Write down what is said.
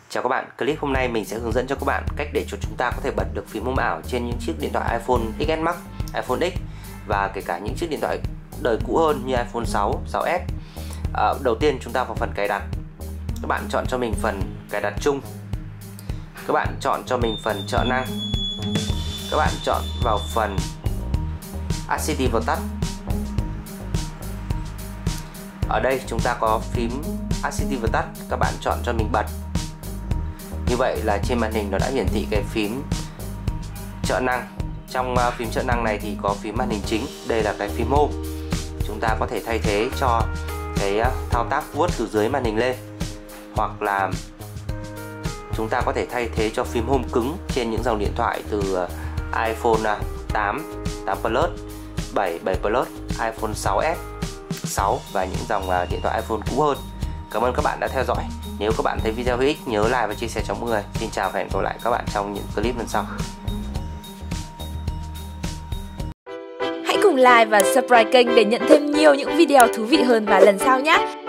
Chào các bạn, clip hôm nay mình sẽ hướng dẫn cho các bạn cách để cho chúng ta có thể bật được phím home ảo trên những chiếc điện thoại iPhone XS Max, iPhone X và kể cả những chiếc điện thoại đời cũ hơn như iPhone 6, 6s. Đầu tiên chúng ta vào phần cài đặt. Các bạn chọn cho mình phần cài đặt chung. Các bạn chọn cho mình phần trợ năng. Các bạn chọn vào phần Assistive Touch. Ở đây chúng ta có phím Assistive Touch, các bạn chọn cho mình bật. Như vậy là trên màn hình nó đã hiển thị cái phím trợ năng. Trong phím trợ năng này thì có phím màn hình chính, đây là cái phím Home. Chúng ta có thể thay thế cho cái thao tác vuốt từ dưới màn hình lên, hoặc là chúng ta có thể thay thế cho phím Home cứng trên những dòng điện thoại từ iPhone 8, 8 Plus, 7, 7 Plus, iPhone 6s, 6 và những dòng điện thoại iPhone cũ hơn. Cảm ơn các bạn đã theo dõi. Nếu các bạn thấy video hữu ích, nhớ like và chia sẻ cho mọi người. Xin chào và hẹn gặp lại các bạn trong những clip lần sau. Hãy cùng like và subscribe kênh để nhận thêm nhiều những video thú vị hơn vào lần sau nhé.